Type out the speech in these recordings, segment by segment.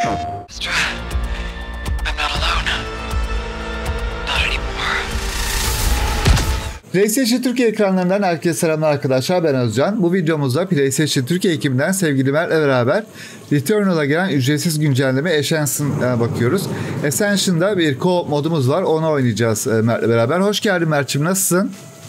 I'm not alone. Not anymore. PlayStation Türkiye ekranlarından herkese selamlar arkadaşlar, ben Özcan. Bu videomuzda PlayStation Türkiye ekibinden sevgili Mert'le beraber Returnal'a gelen ücretsiz güncelleme Ascension'a bakıyoruz. Ascension'da bir co-op modumuz var, onu oynayacağız Mert'le beraber. Hoş geldin Mert'ciğim, nasılsın?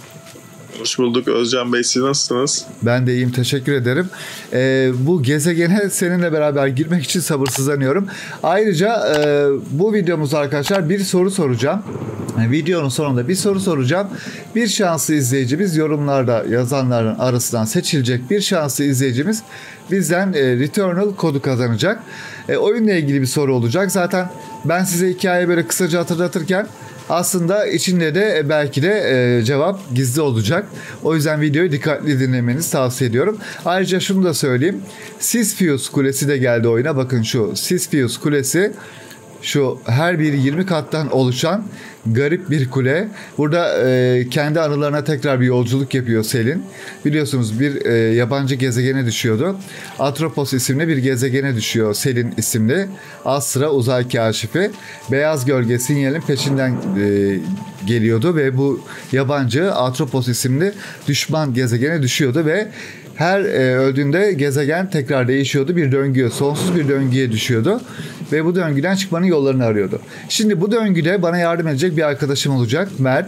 Hoş bulduk Özcan Bey, siz nasılsınız? Ben de iyiyim, teşekkür ederim. Bu gezegene seninle beraber girmek için sabırsızlanıyorum. Ayrıca bu videomuzda arkadaşlar bir soru soracağım. Videonun sonunda bir soru soracağım. Bir şanslı izleyicimiz, yorumlarda yazanların arasından seçilecek bir şanslı izleyicimiz bizden Returnal kodu kazanacak. Oyunla ilgili bir soru olacak. Zaten ben size hikayeyi böyle kısaca hatırlatırken aslında içinde de belki de cevap gizli olacak. O yüzden videoyu dikkatli dinlemenizi tavsiye ediyorum. Ayrıca şunu da söyleyeyim. Sisyphus Kulesi de geldi oyuna. Bakın şu Sisyphus Kulesi. Şu her biri 20 kattan oluşan garip bir kule. Burada kendi anılarına tekrar bir yolculuk yapıyor Selin. Biliyorsunuz bir yabancı gezegene düşüyordu. Atropos isimli bir gezegene düşüyor Selin isimli. Astra uzay kaşifi. Beyaz gölge sinyalin peşinden geliyordu ve bu yabancı Atropos isimli düşman gezegene düşüyordu ve her öldüğünde gezegen tekrar değişiyordu. Bir döngüye, sonsuz bir döngüye düşüyordu. Ve bu döngüden çıkmanın yollarını arıyordu. Şimdi bu döngüde bana yardım edecek bir arkadaşım olacak. Mert.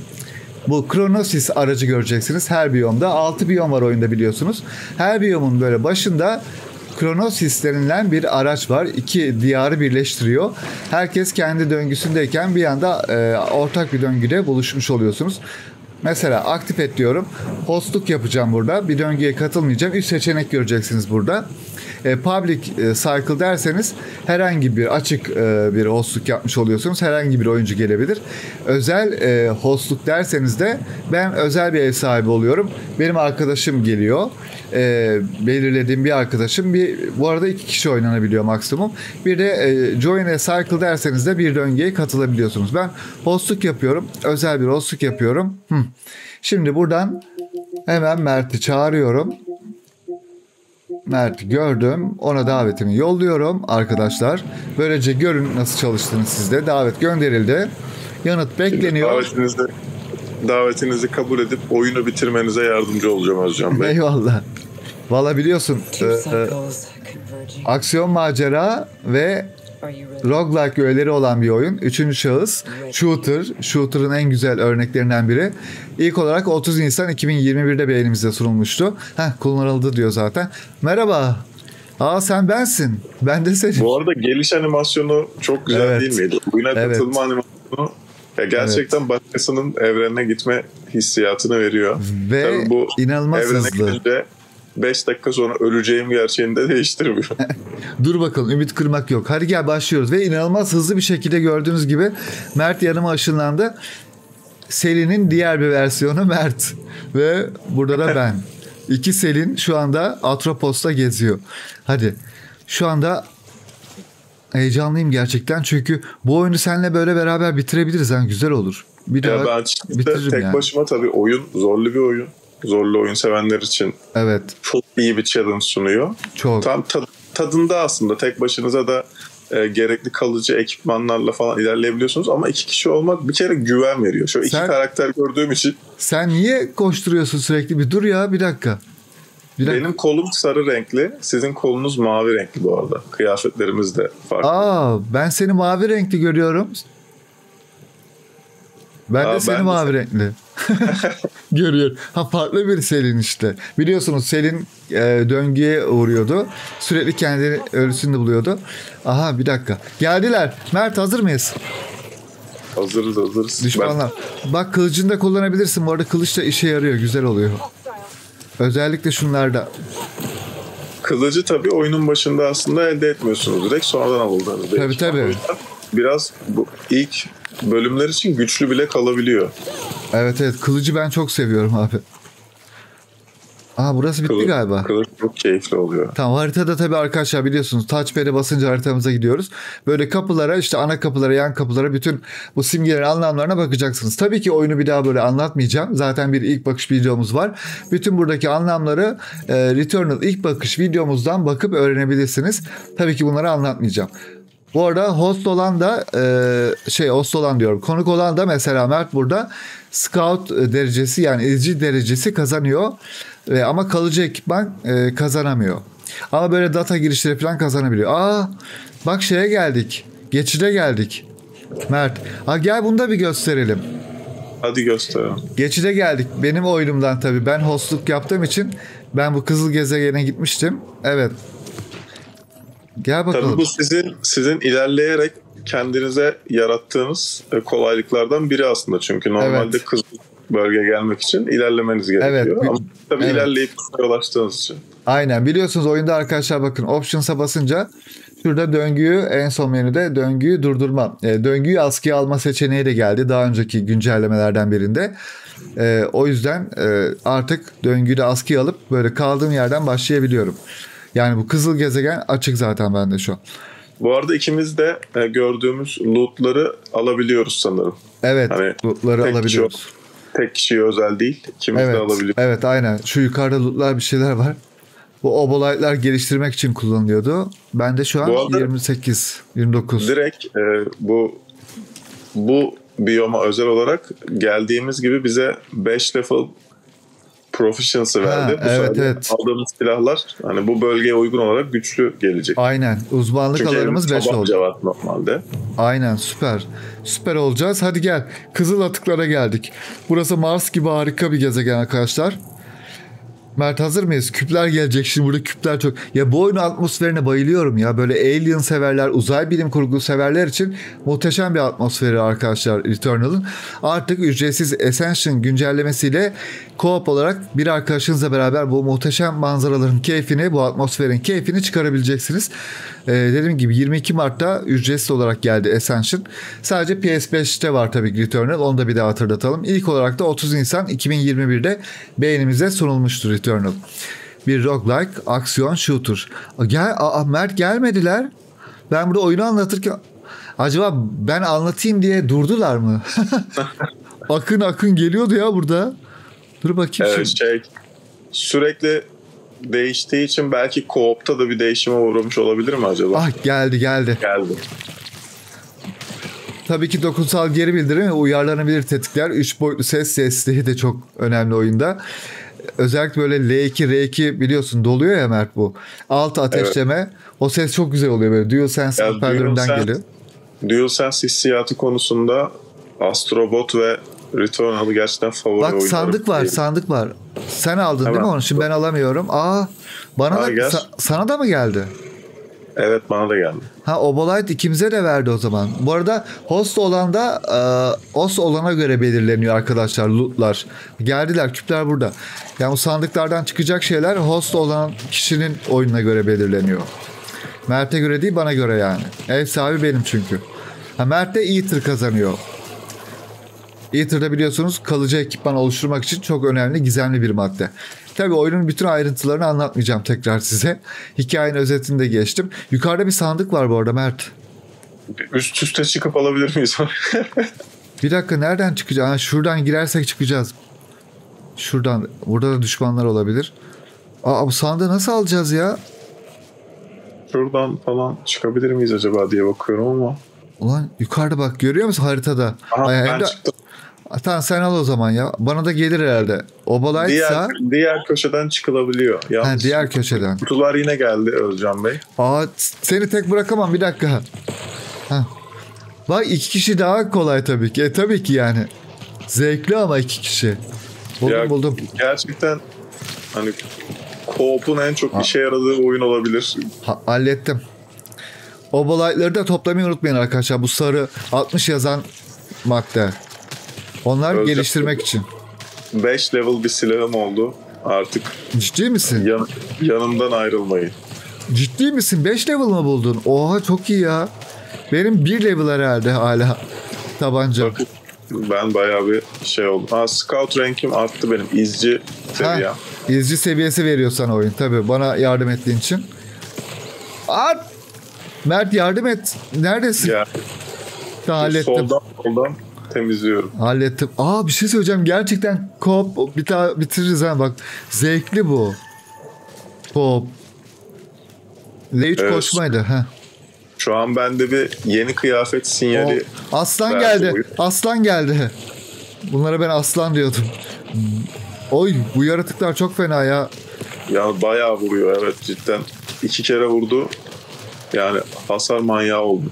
Bu Chronosis aracı göreceksiniz her biyomda. 6 biyom var oyunda biliyorsunuz. Her biyomun böyle başında Chronosis denilen bir araç var. İki diyarı birleştiriyor. Herkes kendi döngüsündeyken bir anda ortak bir döngüde buluşmuş oluyorsunuz. Mesela aktif et diyorum. Hostluk yapacağım burada. Bir döngüye katılmayacağım. 3 seçenek göreceksiniz burada. Public cycle derseniz herhangi bir açık bir hostluk yapmış oluyorsunuz. Herhangi bir oyuncu gelebilir. Özel hostluk derseniz de ben özel bir ev sahibi oluyorum. Benim arkadaşım geliyor. Belirlediğim bir arkadaşım. Bu arada 2 kişi oynanabiliyor maksimum. Bir de join a cycle derseniz de bir döngüye katılabiliyorsunuz. Ben hostluk yapıyorum. Özel bir hostluk yapıyorum. Şimdi buradan hemen Mert'i çağırıyorum. Mert'i gördüm. Ona davetimi yolluyorum arkadaşlar. Böylece görün nasıl çalıştığını sizde. Davet gönderildi. Yanıt bekleniyor. Davetinizi kabul edip oyunu bitirmenize yardımcı olacağım Özcan Bey. Eyvallah. Valla biliyorsun aksiyon, macera ve roguelike öğeleri olan bir oyun. 3. şahıs shooter. Shooter'ın en güzel örneklerinden biri. İlk olarak 30 Nisan 2021'de bir elimizde sunulmuştu. Kullanıldı diyor zaten. Merhaba. Sen bensin. Ben de senin. Bu arada geliş animasyonu çok güzel, evet, değil miydi? Oyuna katılma animasyonu gerçekten başkasının evrenine gitme hissiyatını veriyor. Ve tabii bu inanılmaz hızlı. 5 dakika sonra öleceğim gerçeğini de değiştirmiyor. Dur bakalım, ümit kırmak yok. Hadi gel başlıyoruz. Ve inanılmaz hızlı bir şekilde gördüğünüz gibi Mert yanıma ışınlandı. Selin'in diğer bir versiyonu Mert. Ve burada da ben. 2 Selin şu anda Atropos'ta geziyor. Hadi. Şu anda heyecanlıyım gerçekten. Çünkü bu oyunu seninle böyle beraber bitirebiliriz. Güzel olur. Bir daha ben bitiririm tek başıma tabii oyun zorlu bir oyun. Zorlu oyun sevenler için evet, çok iyi bir challenge sunuyor. Çok. Tam tadında aslında tek başınıza da gerekli kalıcı ekipmanlarla falan ilerleyebiliyorsunuz ama 2 kişi olmak bir kere güven veriyor. Şu 2 karakter gördüğüm için. Sen niye koşturuyorsun sürekli? Bir dur ya, bir dakika. Benim kolum sarı renkli, sizin kolunuz mavi renkli bu arada. Kıyafetlerimiz de farklı. Ben seni mavi renkli görüyorum. Ben de seni mavi renkli görüyorum. Farklı bir Selin işte. Biliyorsunuz Selin döngüye uğruyordu. Sürekli kendini ölüsünde buluyordu. Bir dakika. Geldiler. Mert, hazır mıyız? Hazırız. Düşmanlar. Bak, kılıcını da kullanabilirsin. Bu arada kılıç da işe yarıyor. Güzel oluyor. Özellikle şunlarda. Kılıcı tabii oyunun başında aslında elde etmiyorsunuz. Direkt sonradan alıldığınız. Tabii. Biraz bu ilk bölümler için güçlü bile kalabiliyor. Evet. Kılıcı ben çok seviyorum abi. Aa, burası bitti galiba. Kılıç çok keyifli oluyor. Tamam, haritada tabii arkadaşlar biliyorsunuz touchpad'e basınca haritamıza gidiyoruz. Böyle kapılara, işte ana kapılara, yan kapılara, bütün bu simgelerin anlamlarına bakacaksınız. Tabii ki oyunu bir daha böyle anlatmayacağım. Zaten bir ilk bakış videomuz var. Bütün buradaki anlamları Returnal ilk bakış videomuzdan bakıp öğrenebilirsiniz. Tabii ki bunları anlatmayacağım. Bu arada host olan da host olan diyorum. Konuk olan da mesela Mert burada scout derecesi, yani izci derecesi kazanıyor. Ama kalıcı ekipman kazanamıyor. Ama böyle data girişleri falan kazanabiliyor. Aa, bak şeye geldik. Geçide geldik. Mert. Gel bunu da bir gösterelim. Hadi gösterelim. Geçide geldik. Benim oyunumdan tabii. Ben hostluk yaptığım için ben bu kızıl gezegene gitmiştim. Evet. Gel bakalım. Tabii bu sizin ilerleyerek kendinize yarattığınız kolaylıklardan biri aslında. Çünkü normalde kızıl bölge gelmek için ilerlemeniz gerekiyor. Evet. Ama tabii ilerleyip ulaştığınız için. Aynen. Biliyorsunuz oyunda arkadaşlar bakın Options'a basınca şurada döngüyü, en son menüde döngüyü durdurma, döngüyü askıya alma seçeneği de geldi daha önceki güncellemelerden birinde. O yüzden artık döngüyü de askıya alıp böyle kaldığım yerden başlayabiliyorum. Yani bu kızıl gezegen açık zaten bende şu an. Bu arada ikimiz de gördüğümüz lootları alabiliyoruz sanırım. Evet, hani lootları alabiliyoruz. Tek kişiye özel değil. İkimiz de alabiliyoruz. Evet, aynen. Şu yukarıda lootlar, bir şeyler var. Bu obolaytlar geliştirmek için kullanılıyordu. Ben de şu an 28, 29. Direkt bu biyoma özel olarak geldiğimiz gibi bize 5 level proficiency verdi. Evet. Aldığımız silahlar hani bu bölgeye uygun olarak güçlü gelecek. Aynen. Uzmanlık alanımız 5 oldu. Var normalde. Aynen, süper. Süper olacağız. Hadi gel. Kızıl atıklara geldik. Burası Mars gibi harika bir gezegen arkadaşlar. Mert, hazır mıyız? Küpler gelecek. Şimdi burada küpler çok... Ya bu oyunun atmosferine bayılıyorum ya. Böyle alien severler, uzay bilim kurgu severler için muhteşem bir atmosferi arkadaşlar Returnal'ın. Artık ücretsiz Ascension güncellemesiyle co-op olarak bir arkadaşınızla beraber bu muhteşem manzaraların keyfini, bu atmosferin keyfini çıkarabileceksiniz. Dediğim gibi 22 Mart'ta ücretsiz olarak geldi Ascension. Sadece PS5'te var tabii Returnal. Onu da bir daha hatırlatalım. İlk olarak da 30 Nisan 2021'de beğenimize sunulmuştur Returnal. Bir roguelike aksiyon shooter. Mert gelmediler. Ben burada oyunu anlatırken acaba ben anlatayım diye durdular mı? akın geliyordu ya burada. Dur bakayım. Sürekli değiştiği için belki co-op'ta da bir değişime uğramış olabilir mi acaba? Geldi. Tabii ki dokunsal geri bildirim ve uyarlanabilir tetikler. 3 boyutlu ses desteği de çok önemli oyunda. Özellikle böyle L2, R2 biliyorsun doluyor ya Mert bu. Alt ateşleme. Evet. O ses çok güzel oluyor böyle. DualSense hoparlöründen geliyor. DualSense hissiyatı konusunda Astrobot ve Returnal'ı gerçekten favori oyunlarım. Bak sandık var. Sen aldın değil mi onu? Şimdi ben alamıyorum. Sana da mı geldi? Evet, bana da geldi. Obolite ikimize de verdi o zaman. Bu arada host olana göre belirleniyor arkadaşlar lootlar. Geldiler, küpler burada. Yani bu sandıklardan çıkacak şeyler host olan kişinin oyununa göre belirleniyor. Mert'e göre değil, bana göre yani. Ev sahibi benim çünkü. Mert de Ether kazanıyor. Ether'da biliyorsunuz kalıcı ekipman oluşturmak için çok önemli, gizemli bir madde. Tabii oyunun bütün ayrıntılarını anlatmayacağım tekrar size. Hikayenin özetini de geçtim. Yukarıda bir sandık var bu arada Mert. Üst üste çıkıp alabilir miyiz? Bir dakika, nereden çıkacağız? Şuradan girersek çıkacağız. Şuradan. Burada da düşmanlar olabilir. Bu sandığı nasıl alacağız ya? Şuradan falan çıkabilir miyiz acaba diye bakıyorum ama. Ulan yukarıda bak, görüyor musun haritada? Ben çıktım. Tamam, sen al o zaman ya. Bana da gelir herhalde. Obolaytsa... Diğer köşeden çıkılabiliyor. Diğer köşeden. Kutular yine geldi Özcan Bey. Seni tek bırakamam, bir dakika. Bak, 2 kişi daha kolay tabii ki. Tabii ki yani. Zevkli ama 2 kişi. Buldum. Gerçekten hani co-op'un en çok işe yaradığı oyun olabilir. Hallettim. Obolaytları da toplamayı unutmayın arkadaşlar. Bu sarı 60 yazan madde. Onlar geliştirmek için. 5 level bir silahım oldu artık. Ciddi misin? Yanımdan ayrılmayın. Ciddi misin? 5 level mı buldun? Oha, çok iyi ya. Benim 1 level herhalde hala tabanca. Ben bayağı bir şey oldum. Scout rank'im arttı benim. İzci seviyem. İzci seviyesi veriyor sana oyun. Tabii bana yardım ettiğin için. At! Mert yardım et. Neredesin? Ya, hallettim. Soldan temizliyorum. Hallettim. Bir şey söyleyeceğim. Gerçekten co-op bir daha bitiririz ha bak. Zevkli bu. Co-op. L3 Evet. koşmaydı. Heh. Şu an bende bir yeni kıyafet sinyali. Aslan verdi geldi. oyun. Aslan geldi. Bunlara ben aslan diyordum. Oy bu yaratıklar çok fena ya. Ya bayağı vuruyor, evet, cidden. 2 kere vurdu. Yani hasar manyağı oldu.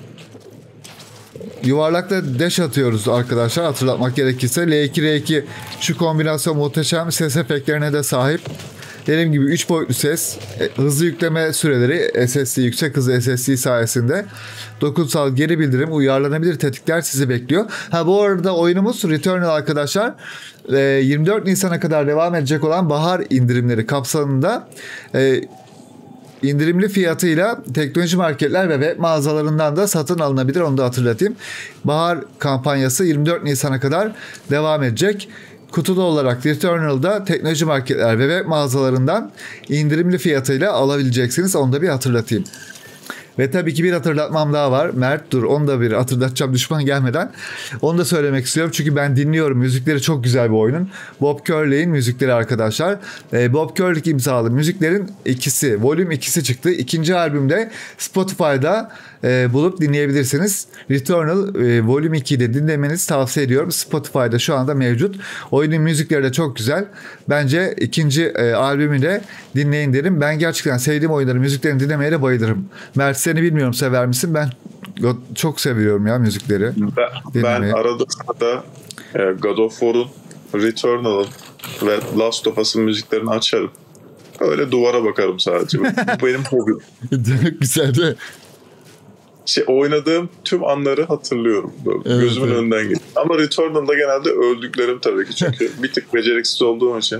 Yuvarlakla dash atıyoruz arkadaşlar. Hatırlatmak gerekirse L2 R2 şu kombinasyon muhteşem, ses efektlerine de sahip. Dediğim gibi 3 boyutlu ses, hızlı yükleme süreleri, SSD yüksek hızlı SSD sayesinde dokunsal geri bildirim, uyarlanabilir tetikler sizi bekliyor. Bu arada oyunumuz Returnal arkadaşlar. 24 Nisan'a kadar devam edecek olan bahar indirimleri kapsamında indirimli fiyatıyla teknoloji marketler ve web mağazalarından da satın alınabilir, onu da hatırlatayım. Bahar kampanyası 24 Nisan'a kadar devam edecek. Kutuda olarak Returnal'da teknoloji marketler ve web mağazalarından indirimli fiyatıyla alabileceksiniz. Onu da bir hatırlatayım. Ve tabii ki bir hatırlatmam daha var. Mert dur, onu da bir hatırlatacağım düşman gelmeden. Onu da söylemek istiyorum çünkü ben dinliyorum. Müzikleri çok güzel bir oyunun. Bob Curley'in müzikleri arkadaşlar. Bob Curley imzalı müziklerin ikisi, volüm ikisi çıktı. İkinci albümde Spotify'da bulup dinleyebilirsiniz. Returnal volüm 2'yi de dinlemenizi tavsiye ediyorum. Spotify'da şu anda mevcut. Oyunun müzikleri de çok güzel. Bence ikinci albümü de dinleyin derim. Ben gerçekten sevdiğim oyunların müziklerini dinlemeye de bayılırım. Mert, seni bilmiyorum, sever misin? Ben çok seviyorum ya müzikleri. Ben arada sırada God of War'un, Returnal'ın ve Last of Us'ın müziklerini açarım. Öyle duvara bakarım sadece. Bu benim hobim. Güzel de. Oynadığım tüm anları hatırlıyorum. Böyle gözümün önünden geçiyor. Ama Returnal'da genelde öldüklerim tabii ki. Çünkü bir tık beceriksiz olduğum için.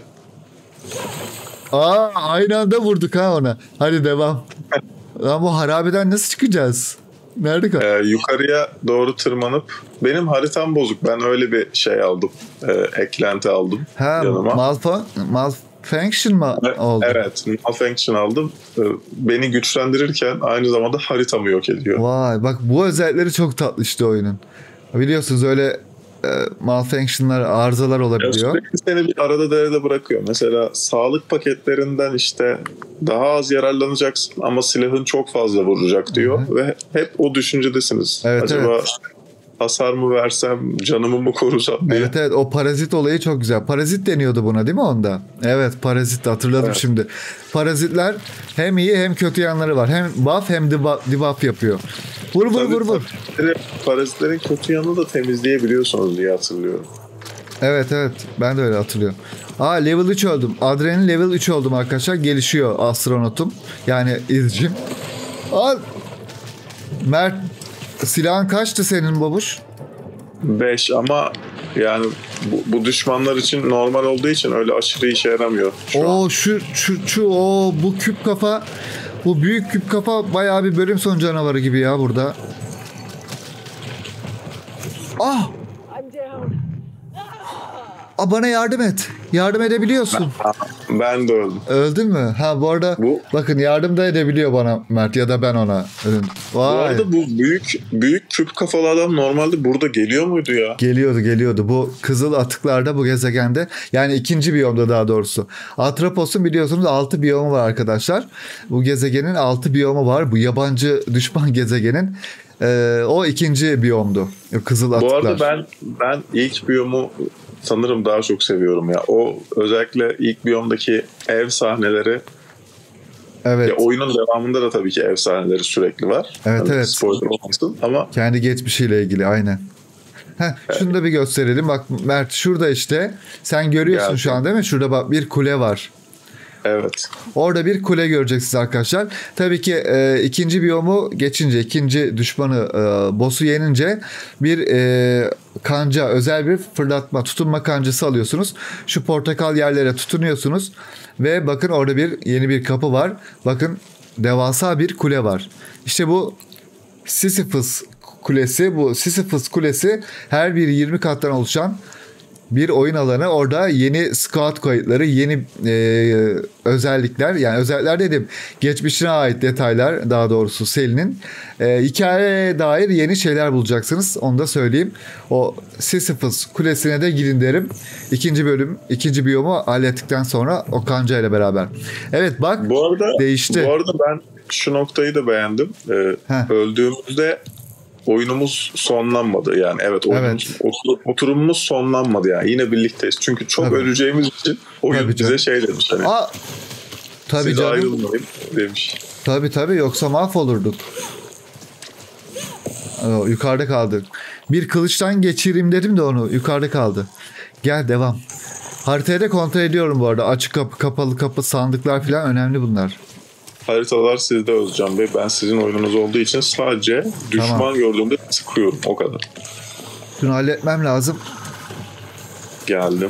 Aynı anda vurduk ona. Hadi devam. Lan bu harabeden nasıl çıkacağız? Nerede kal? Yukarıya doğru tırmanıp, benim haritam bozuk. Ben öyle bir şey aldım. Eklenti aldım yanıma. Malfunction mı oldu? Evet. Malfunction aldım. Beni güçlendirirken aynı zamanda haritamı yok ediyor. Vay bak, bu özellikleri çok tatlı işte oyunun. Biliyorsunuz öyle malfunction'lar, arızalar olabiliyor. Sürekli seni bir arada derede bırakıyor. Mesela sağlık paketlerinden işte daha az yararlanacaksın ama silahın çok fazla vuracak diyor. Hı-hı. Ve hep o düşüncedesiniz. Evet, acaba hasar mı versem, canımı mı korusam diye. Evet, o parazit olayı çok güzel. Parazit deniyordu buna değil mi onda? Evet, parazit, hatırladım şimdi. Parazitler hem iyi hem kötü yanları var. Hem buff hem debuff yapıyor. Vur. Parazitlerin kötü yanını da temizleyebiliyorsunuz diye hatırlıyorum. Evet, ben de öyle hatırlıyorum. Level 3 oldum. Adrenalin level 3 oldum arkadaşlar. Gelişiyor astronotum. Yani izcim. Mert, silahın kaçtı senin babuş? 5 ama yani bu düşmanlar için normal olduğu için öyle aşırı işe yaramıyor. Bu küp kafa, bu büyük küp kafa bayağı bir bölüm sonu canavarı gibi ya burada. Bana yardım et. Yardım edebiliyorsun. Ben de öldüm. Öldün mü? Bu arada bakın, yardım da edebiliyor bana Mert, ya da ben ona. Vay. Bu arada bu büyük küp kafalı adam normalde burada geliyor muydu ya? Geliyordu. Bu kızıl atıklarda, bu gezegende, yani ikinci biyomda daha doğrusu. Atrapos'un biliyorsunuz 6 biyomu var arkadaşlar. Bu gezegenin 6 biyomu var. Bu yabancı düşman gezegenin. O ikinci biyomdu. Kızıl atıklar. Bu arada ben ilk biyomu sanırım daha çok seviyorum ya. O özellikle ilk biyomdaki ev sahneleri. Evet. Ya oyunun devamında da tabii ki ev sahneleri sürekli var. Evet. Spoiler olmasın ama. Kendi geçmişiyle ilgili aynen. Şunu da bir gösterelim. Bak Mert, şurada işte. Sen görüyorsun şu an değil mi? Şurada bak, bir kule var. Evet. Orada bir kule göreceksiniz arkadaşlar. Tabii ki ikinci biyomu geçince, ikinci düşmanı boss'u yenince bir kanca, özel bir fırlatma, tutunma kancası alıyorsunuz. Şu portakal yerlere tutunuyorsunuz ve bakın orada yeni bir kapı var. Bakın, devasa bir kule var. İşte bu Sisyphus Kulesi. Bu Sisyphus Kulesi her biri 20 kattan oluşan bir oyun alanı. Orada yeni squad kayıtları, yeni özellikler, yani özellikler dedim, geçmişine ait detaylar, daha doğrusu Selin'in hikayeye dair yeni şeyler bulacaksınız. Onu da söyleyeyim. O Sisyphus Kulesi'ne de gidin derim. İkinci bölüm, ikinci biyomu hallettikten sonra o kanca ile beraber. Evet bak, değişti. Bu arada ben şu noktayı da beğendim. Öldüğümüzde oyunumuz sonlanmadı. Yani evet, oturumumuz sonlanmadı yani. Yine birlikteyiz. Çünkü çok öleceğimiz için oyun bize şey demiş. Hani, tabii canım. Ayrılmayın demiş. Tabii yoksa mahvolurduk. Yukarıda kaldı. Bir kılıçtan geçireyim dedim de onu. Yukarıda kaldı. Gel devam. Haritayı da kontrol ediyorum bu arada. Açık kapı, kapalı kapı, sandıklar falan önemli bunlar. Haritalar sizde Özcan Bey. Ben sizin oyununuz olduğu için sadece düşman gördüğümde sıkıyorum. O kadar. Şunu halletmem lazım. Geldim.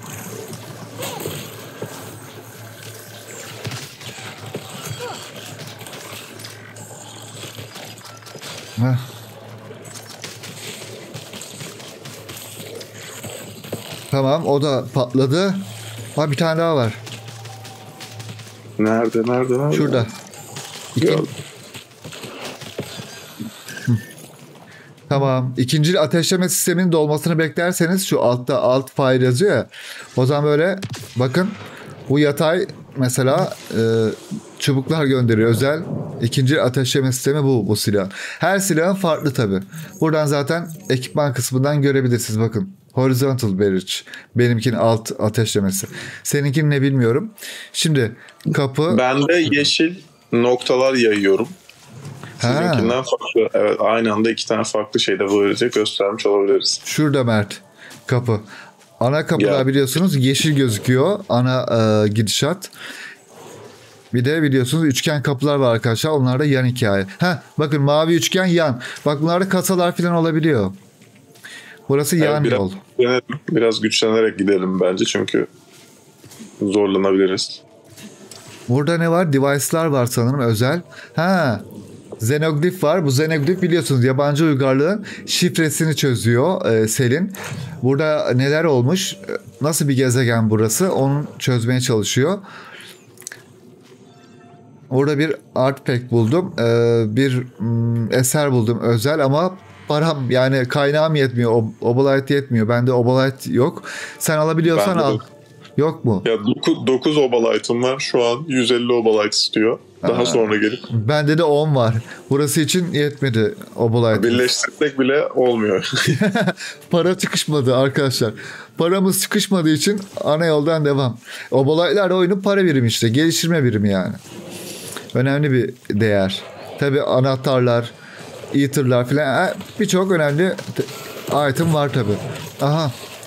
Heh. Tamam, o da patladı. Bir tane daha var. Nerede? Şurada. Tamam. İkinci ateşleme sisteminin dolmasını beklerseniz, şu altta alt fire yazıyor ya. O zaman böyle bakın, bu yatay mesela çubuklar gönderiyor. Özel ikinci ateşleme sistemi bu silah. Her silahın farklı tabi. Buradan zaten ekipman kısmından görebilirsiniz. Bakın. Horizontal barrage. Benimkinin alt ateşlemesi. Seninkini ne bilmiyorum. Şimdi kapı... Ben de yeşil noktalar yayıyorum. Sizinkinden farklı. Evet, aynı anda iki tane farklı şeyde böylece göstermiş olabiliriz. Şurada Mert. Kapı. Ana kapılar biliyorsunuz yeşil gözüküyor. Ana gidişat. Bir de biliyorsunuz üçgen kapılar var arkadaşlar. Onlar da yan hikaye. Bakın mavi üçgen yan. Bak bunlarda kasalar falan olabiliyor. Burası yan yol. Biraz güçlenerek gidelim bence, çünkü zorlanabiliriz. Burada ne var? Device'lar var sanırım, özel. Xenoglyph var. Bu Xenoglyph biliyorsunuz yabancı uygarlığın şifresini çözüyor Selin. Burada neler olmuş? Nasıl bir gezegen burası? Onu çözmeye çalışıyor. Orada bir artifact buldum. Bir eser buldum özel, ama param, yani kaynağım yetmiyor. Obolite yetmiyor. Bende Obolite yok. Sen alabiliyorsan al. Yok mu? Ya 9 Obolite'ım var. Şu an 150 Obolite istiyor. Daha sonra gelip. Bende de 10 var. Burası için yetmedi Obolite. Birleştirsek bile olmuyor. Para çıkışmadı arkadaşlar. Paramız çıkışmadığı için ana yoldan devam. Obolite'ler de oyunun para birimi işte. Geliştirme birimi yani. Önemli bir değer. Tabii anahtarlar, Ether'lar falan, birçok önemli item var tabii. Aha.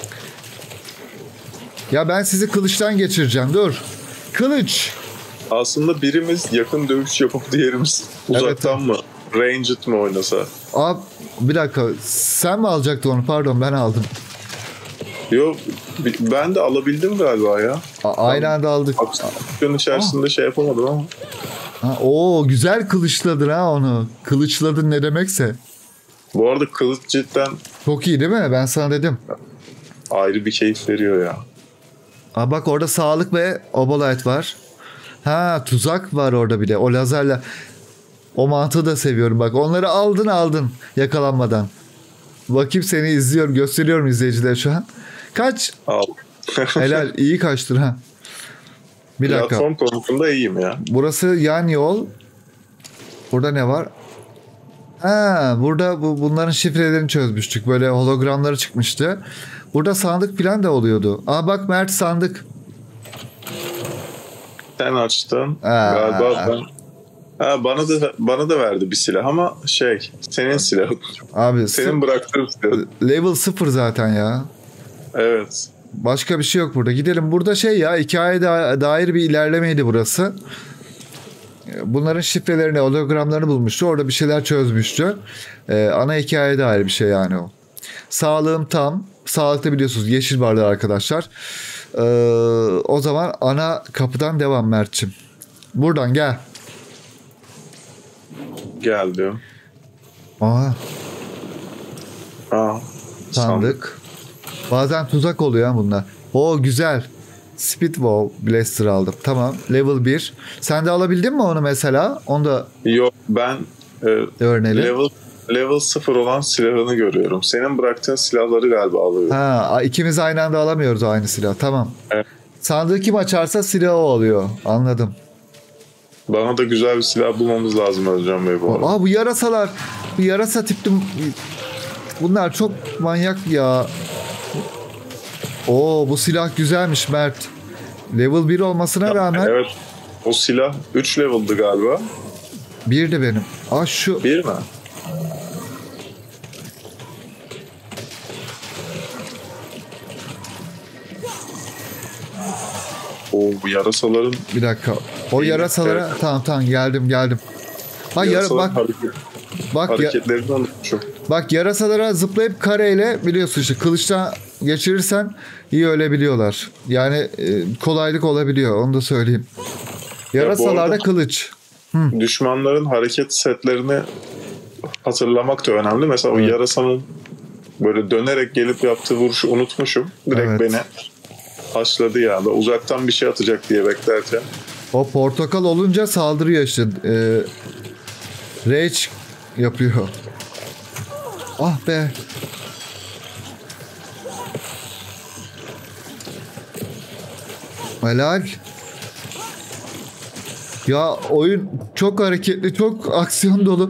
Ya ben sizi kılıçtan geçireceğim. Dur. Kılıç. Aslında birimiz yakın dövüş yapıp diğerimiz uzaktan mı? Ranged mi oynasa? Bir dakika. Sen mi alacaktın onu? Pardon, ben aldım. Yok. Ben de alabildim galiba ya. Aynı anda aldık. Aksiyonun içerisinde şey yapamadım ama. Güzel kılıçladın onu. Kılıçladın ne demekse. Bu arada kılıç cidden çok iyi değil mi? Ben sana dedim. Ayrı bir keyif veriyor ya. Bak orada sağlık ve Obolite var. Tuzak var orada bir de. O lazerle. O mantığı da seviyorum bak. Onları aldın yakalanmadan. Bakayım, seni izliyorum. Gösteriyorum izleyicilere şu an. Kaç? Al. Helal, iyi kaçtır Bir dakika. Platform konusunda iyiyim ya. Burası yan yol. Burada ne var? Burada bunların şifrelerini çözmüştük. Böyle hologramları çıkmıştı. Burada sandık falan da oluyordu. Bak Mert, sandık. Sen açtın. Galiba ben. Bana da verdi bir silah ama senin silahın. Abi senin bıraktığın silah. Level 0 zaten ya. Evet. Başka bir şey yok burada. Gidelim. Burada hikayeye dair bir ilerlemeydi burası. Bunların şifrelerini, hologramlarını bulmuştu. Orada bir şeyler çözmüştü. Ana hikayeye dair bir şey yani o. Sağlığım tam. Sağlıkta biliyorsunuz yeşil vardı arkadaşlar. O zaman ana kapıdan devam Mert'cim. Buradan gel. Geldim. Sandık. Bazen tuzak oluyor ha bunlar. O güzel. Speedbow Blaster aldım. Tamam. Level 1. Sen de alabildin mi onu mesela? Onu da Yok, ben öğrenelim. level 0 olan silahını görüyorum. Senin bıraktığın silahları galiba alıyorum. Ha, ikimiz aynı anda alamıyoruz aynı silah. Tamam. Evet. Sandığı kim açarsa silahı o alıyor. Anladım. Bana da güzel bir silah bulmamız lazım Özcan Bey bu arada. Aa, bu yarasalar. Bu yarasa tipli. Bunlar çok manyak ya. Oo, bu silah güzelmiş Mert. Level 1 olmasına rağmen. Evet. O silah 3 level'dı galiba. Bir de benim. Aa, şu. 1 mi? O yarasaların... Bir dakika. O yarasalara Evet. tamam geldim. Ha Yarasaların bak hareketlerini unutmuşum. bak yarasalara zıplayıp kareyle biliyorsun işte kılıçtan geçirirsen iyi ölebiliyorlar. Yani kolaylık olabiliyor, onu da söyleyeyim. Yarasalarda arada- kılıç. Düşmanların hareket setlerini hatırlamak da önemli. Mesela o yarasanın böyle dönerek gelip yaptığı vuruşu unutmuşum. Direkt Evet. beni haşladı ya da uzaktan bir şey atacak diye beklerken. O portakal olunca saldırıyor işte. Rage yapıyor. Ah be. Helal. Ya oyun çok hareketli, çok aksiyon dolu.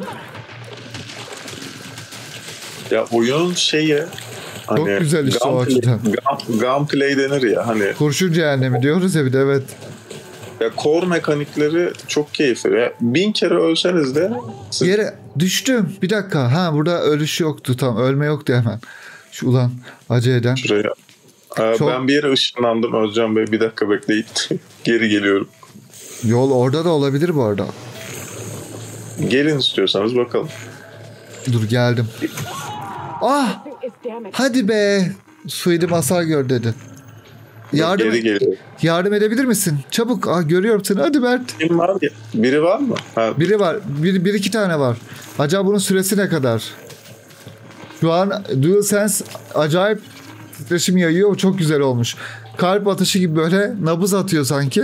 Ya oyunun şeyi hani Çok güzel işte o açıdan. gunplay denir ya hani Kurşun cehennemi diyoruz ya bir de, evet. ya core mekanikleri çok keyifli. Ya 1000 kere ölseniz de siz Yere düştüm. Bir dakika. Ha, burada ölüş yoktu. Tamam, ölme yoktu hemen. Şu ulan acı eden. şuraya. Çok- Ben bir yere ışınlandım Özcan Bey. Bir dakika bekleyin. Geri geliyorum. Yol orada da olabilir bu arada. Gelin istiyorsanız bakalım. Dur, geldim. Ah! Hadi be! Suidi hasar gör dedi. Geri geliyorum. Yardım edebilir misin? Çabuk. Ah, görüyorum seni. Hadi Mert. Kim var ya? Biri var mı? Ha, Biri var. Bir iki tane var. Acaba bunun süresi ne kadar? Şu an DualSense acayip titreşim yayıyor. O çok güzel olmuş. Kalp atışı gibi böyle nabız atıyor sanki.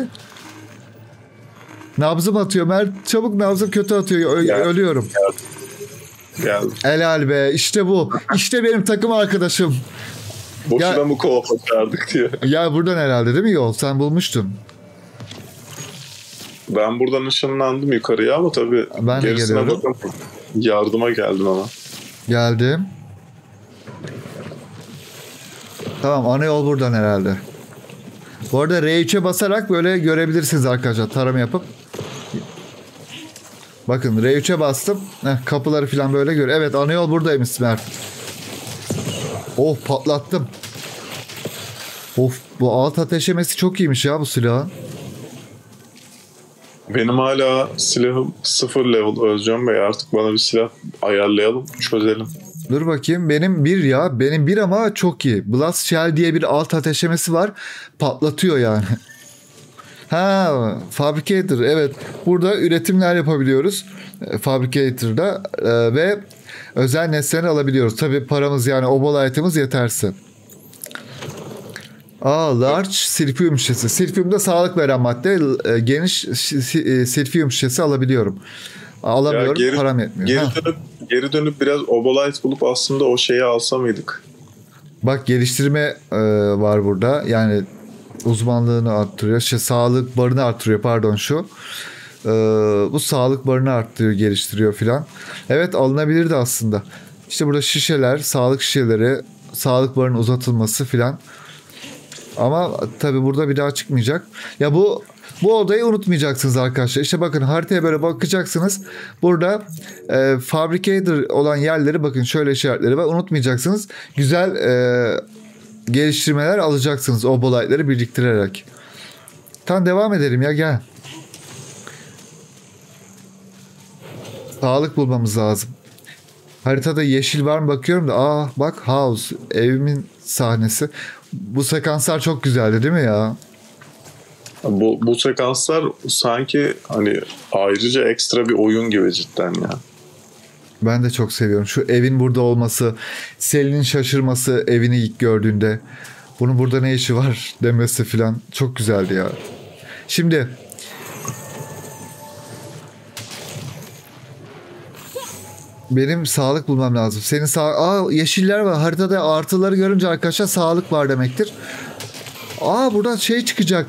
Nabzım atıyor Mert. Çabuk, nabzım kötü atıyor. Ölüyorum. geldim. Helal be. İşte bu. İşte benim takım arkadaşım. Boşuna Ya- mı co-op çağırdık diye. Ya buradan herhalde değil mi yol? Sen bulmuştun. Ben buradan ışınlandım yukarıya ama tabii Ben de gerisine geliyorum. bakın. Yardıma geldim ama. Geldim. Tamam, ana yol buradan herhalde. Bu arada R3'e basarak böyle görebilirsiniz arkadaşlar. Tarama yapıp. Bakın R3'e bastım. Kapıları falan böyle gör. Evet, ana yol buradaymış Mert. Oh, patlattım. Of, bu alt ateşlemesi çok iyiymiş ya bu silahın. Benim hala silahım 0 level Özcan Bey. Artık bana bir silah ayarlayalım, çözelim. Dur bakayım, benim bir ya. Benim bir ama çok iyi. Blast Shell diye bir alt ateşlemesi var. Patlatıyor yani. Ha, Fabricator, evet. Burada üretimler yapabiliyoruz. Fabricator'da ve özel nesneleri alabiliyoruz. Tabii paramız, yani obolaytımız yeterse. Large silfium şişesi. Silfium da sağlık veren madde. Geniş silfium şişesi alabiliyorum. Alamıyorum, Ya param yetmiyor. Geri dönüp biraz obolite bulup aslında o şeyi alsa mıydık? Bak, geliştirme var burada. Yani uzmanlığını arttırıyor. Sağlık barını arttırıyor, pardon şu. Bu sağlık barını arttırıyor, geliştiriyor filan. Evet, alınabilirdi aslında. İşte burada şişeler, sağlık şişeleri, sağlık barının uzatılması filan. Ama tabii burada bir daha çıkmayacak. Ya bu odayı unutmayacaksınız arkadaşlar. İşte bakın, haritaya böyle bakacaksınız. Burada Fabricator olan yerleri bakın, şöyle işaretleri var. Unutmayacaksınız. Güzel geliştirmeler alacaksınız obolaytları biriktirerek. Tamam, devam edelim ya, gel. Sağlık bulmamız lazım. Haritada yeşil var mı bakıyorum da, bak, house, evimin sahnesi. Bu sekanslar çok güzeldi değil mi ya? Bu sekanslar sanki hani ayrıca ekstra bir oyun gibi cidden ya. Ben de çok seviyorum. Şu evin burada olması, Sally'nin şaşırması evini ilk gördüğünde. Bunun burada ne işi var demesi falan çok güzeldi ya. Şimdi benim sağlık bulmam lazım. Senin yeşiller var. Haritada artıları görünce arkadaşlar sağlık var demektir. Buradan şey çıkacak.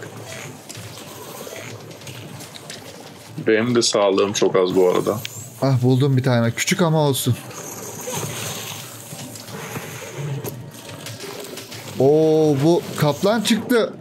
Benim de sağlığım çok az bu arada. Buldum bir tane. Küçük ama olsun. Bu kaplan çıktı.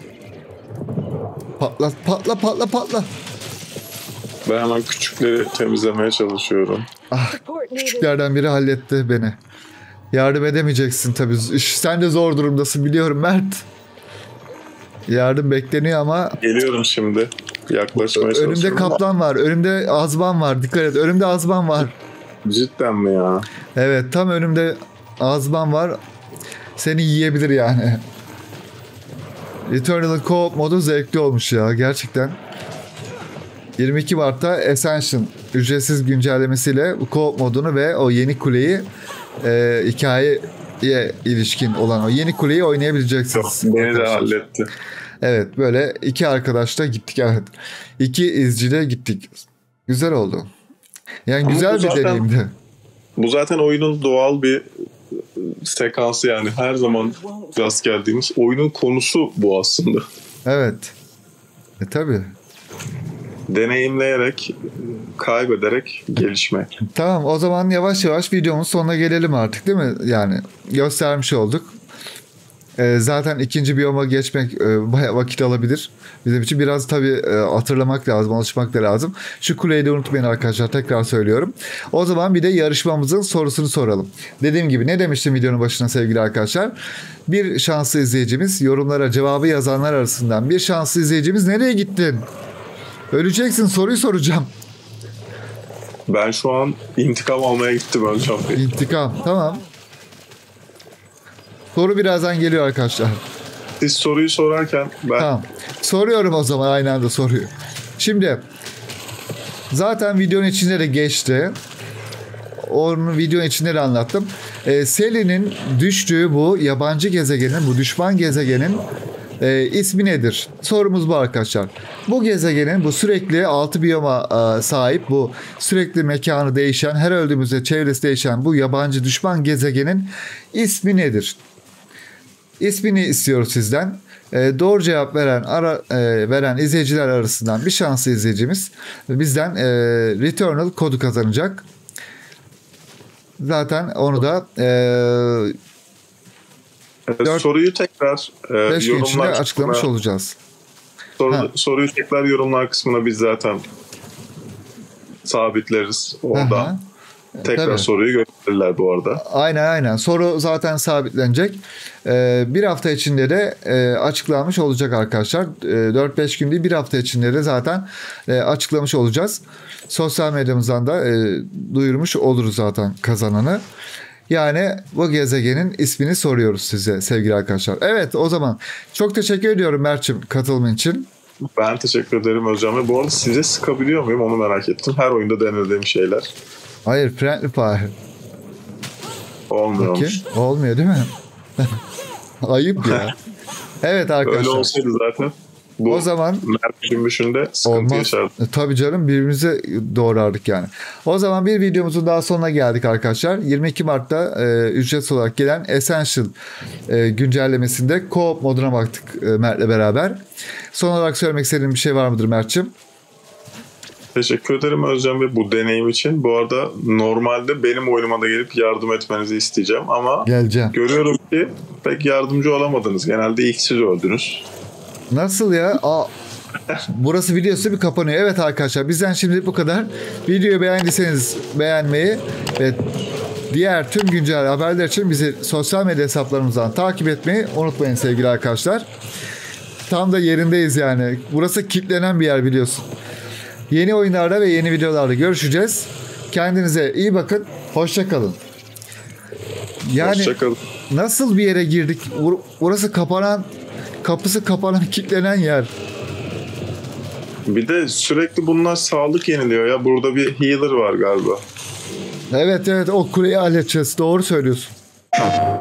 Patla. Ben hemen küçükleri temizlemeye çalışıyorum. Küçüklerden biri halletti beni. Yardım edemeyeceksin tabii. Sen de zor durumdasın biliyorum Mert. Yardım bekleniyor ama. Geliyorum şimdi. Yaklaşmaya çalışıyorum. Önümde kaplan var. Önümde azban var. Dikkat et. Önümde azban var. Cidden mi ya? Evet, tam önümde azban var. Seni yiyebilir yani. Eternal Co-op modu zevkli olmuş ya gerçekten. 22 Mart'ta Ascension ücretsiz güncellemesiyle bu Co-op modunu ve o yeni kuleyi hikayeye ilişkin olan o yeni kuleyi oynayabileceksiniz. Beni de halletti. Evet, böyle iki arkadaşla gittik, evet. 2 izciyle gittik. Güzel oldu. Yani ama güzel bir deneyimdi. Bu zaten oyunun doğal bir sekansı yani. Her zaman rast geldiğimiz oyunun konusu bu aslında. Evet. Tabii. Deneyimleyerek, kaybederek gelişmek. Tamam, o zaman yavaş yavaş videomuzun sonuna gelelim artık, değil mi? Yani göstermiş olduk. Zaten ikinci biyoma geçmek bayağı vakit alabilir. Bizim için biraz tabii hatırlamak lazım, alışmak da lazım. Şu kuleyi de unutmayın arkadaşlar, tekrar söylüyorum. O zaman bir de yarışmamızın sorusunu soralım. Dediğim gibi ne demiştim videonun başına sevgili arkadaşlar? Bir şanslı izleyicimiz, yorumlara cevabı yazanlar arasından bir şanslı izleyicimiz nereye gittin? Öleceksin, soruyu soracağım. Ben şu an intikam almaya gittim hocam. İntikam, tamam. Soru birazdan geliyor arkadaşlar. Siz soruyu sorarken ben... Tamam. Soruyorum o zaman aynı anda soruyu. Şimdi zaten videonun içinde de geçti. Onun videonun içinde de anlattım. Sally'nin düştüğü bu yabancı gezegenin, bu düşman gezegenin ismi nedir? Sorumuz bu arkadaşlar. Bu gezegenin, bu sürekli 6 biyoma sahip, bu sürekli mekanı değişen, her öldüğümüzde çevresi değişen bu yabancı düşman gezegenin ismi nedir? İsmini istiyoruz sizden. Doğru cevap veren izleyiciler arasından bir şanslı izleyicimiz bizden Returnal kodu kazanacak. Zaten onu da soruyu tekrar 5 gün içinde açıklamış olacağız. Soruyu tekrar yorumlar kısmına biz zaten sabitleriz orada. Aha. Tekrar Tabii. soruyu gösterirler bu arada. Aynen. Soru zaten sabitlenecek. Bir hafta içinde de açıklanmış olacak arkadaşlar. 4-5 gün değil, bir hafta içinde de zaten açıklamış olacağız. Sosyal medyamızdan da duyurmuş oluruz zaten kazananı. Yani bu gezegenin ismini soruyoruz size sevgili arkadaşlar. Evet, o zaman çok teşekkür ediyorum Mert'ciğim katılımın için. Ben teşekkür ederim hocam. Ve bu arada size sıkabiliyor muyum onu merak ettim. Her oyunda denediğim şeyler. Hayır, Friendly Fire. Olmuyormuş. Okay. Olmuyor değil mi? Ayıp ya. Evet arkadaşlar. Öyle olsaydı zaten bu o zaman Mert sıkıntı yaşardı. Tabii canım, birbirimize doğrardık yani. O zaman bir videomuzun daha sonuna geldik arkadaşlar. 22 Mart'ta ücretsiz olarak gelen Essential güncellemesinde Co-op moduna baktık Mert'le beraber. Son olarak söylemek istediğin bir şey var mıdır Mert'ciğim? Teşekkür ederim Özcan Bey bu deneyim için. Bu arada normalde benim oyunuma da gelip yardım etmenizi isteyeceğim ama geleceğim. Görüyorum ki pek yardımcı olamadınız. Genelde ilk siz öldünüz. Nasıl ya? Burası videosu bir kapanıyor. Evet arkadaşlar, bizden şimdi bu kadar. Videoyu beğendiyseniz beğenmeyi ve diğer tüm güncel haberler için bizi sosyal medya hesaplarımızdan takip etmeyi unutmayın sevgili arkadaşlar. Tam da yerindeyiz yani. Burası kilitlenen bir yer biliyorsun. Yeni oyunlarda ve yeni videolarda görüşeceğiz. Kendinize iyi bakın. Hoşça kalın. Yani hoşça kalın. Nasıl bir yere girdik? Burası kapanan, kapısı kapanan, kilitlenen yer. Bir de sürekli bunlar sağlık yeniliyor ya. Burada bir healer var galiba. Evet o kuleyi halledeceğiz. Doğru söylüyorsun.